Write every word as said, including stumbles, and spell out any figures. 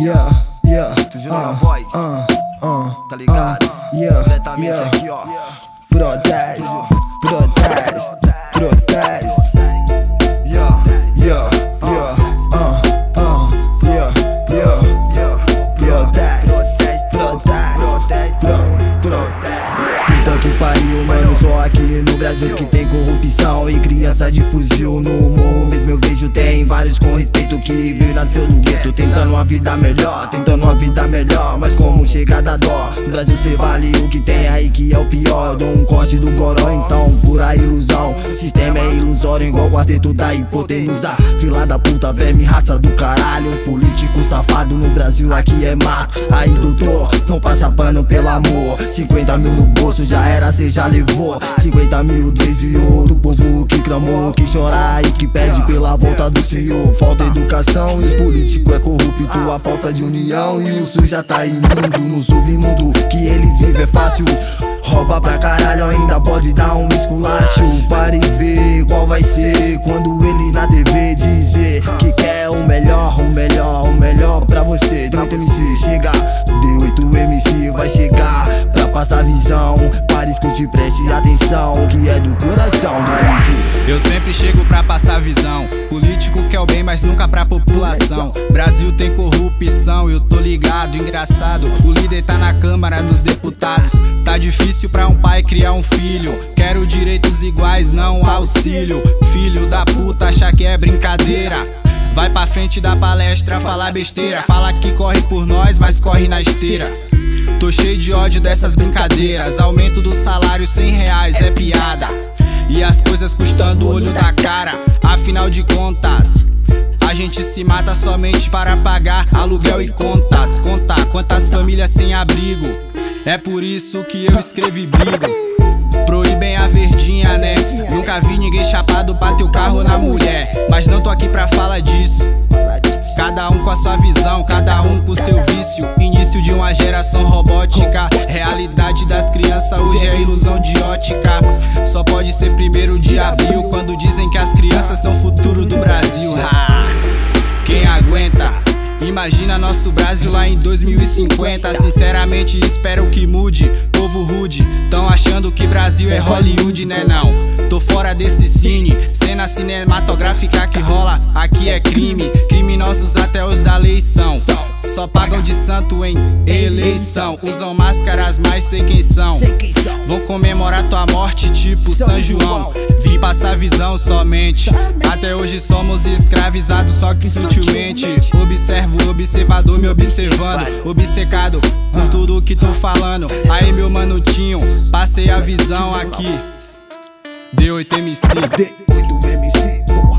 yeah, yeah, Tu de nova voz, uh, uh, tá ligado? Uh, yeah, Completamente yeah. aqui, ó. Protesto, protesto, protesto. Yeah, Yeah, yeah, uh, uh, yeah, yeah, yeah. protesto, Protesto, protesto, protesto. Puta que pariu, mano, só aqui no Brasil que tem corrupção e criança de fuzil no morro. Mesmo eu vejo tem vários com respeito que veio nasceu do gueto, tentando uma vida melhor, tentando uma vida melhor, mas como chega da dó. No Brasil cê vale o que tem aí que é o pior. Eu dou um corte do goró, então pura ilusão. Sistema é ilusório igual o quarteto da hipotenusa. Fila da puta, verme, raça do caralho. Político safado no Brasil aqui é mato. Aí doutor, não passa pano pelo amor. Cinquenta mil no bolso já era, cê já levou. Cinquenta mil desviou do povo que clamou, que chora e que pede pela volta do Senhor. Falta educação e os políticos é corrupto. A falta de união e o SUS já tá imundo. No submundo que eles vivem é fácil. Rouba pra caralho, ainda pode dar um esculacho. Para e ver qual vai ser quando eles na T V dizer que quer o melhor, o melhor, o melhor pra você. D oito M C chega, D oito M C vai chegar pra passar visão. Para, escute, preste atenção, que é do coração do D oito M C. Eu sempre chego pra passar visão. Político quer o bem, mas nunca pra população. Brasil tem corrupção, eu tô ligado, engraçado. O líder tá na Câmara dos Deputados. Tá difícil pra um pai criar um filho. Quero direitos iguais, não auxílio. Filho da puta acha que é brincadeira. Vai pra frente da palestra, falar besteira. Fala que corre por nós, mas corre na esteira. Tô cheio de ódio dessas brincadeiras. Aumento do salário cem reais é piada. E as coisas custando o olho da cara. Afinal de contas, a gente se mata somente para pagar aluguel e contas. Contar quantas famílias sem abrigo. É por isso que eu escrevo e brigo. Proíbem a verdinha, né? Nunca vi ninguém chapado bater o carro na mulher. Mas não tô aqui pra falar disso. Cada um com a sua visão, cada um com o seu vício. Início de uma geração robótica. Realidade das crianças hoje é ilusão de ótica. Só pode ser primeiro de abril, quando dizem que as crianças são o futuro do Brasil. Ah, quem aguenta? Imagina nosso Brasil lá em dois mil e cinquenta. Sinceramente espero que mude. Povo rude, tão achando que Brasil é Hollywood, né não? Tô fora desse cine. Cena cinematográfica que rola aqui é crime. Criminosos até os da lei são. Só pagam de santo em eleição. Usam máscaras, mas sei quem são. Vão comemorar tua morte tipo São João. Vim passar visão somente. Até hoje somos escravizados, só que sutilmente. Observo o observador me observando. Obcecado com tudo que tô falando. Aí meu manutinho, passei a visão aqui. D oito M C. D oito M C.